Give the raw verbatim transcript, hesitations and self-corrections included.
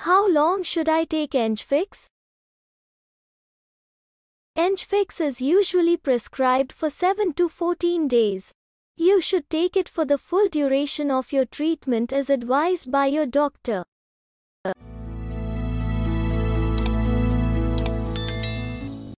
How long should I take Engfix? Engfix is usually prescribed for seven to fourteen days. You should take it for the full duration of your treatment as advised by your doctor.